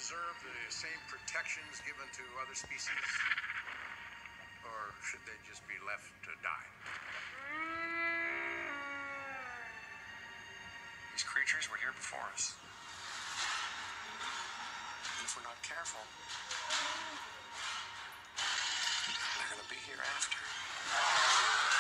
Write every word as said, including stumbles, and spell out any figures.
deserve the same protections given to other species? Or should they just be left to die? These creatures were here before us. And if we're not careful, they're going to be here after.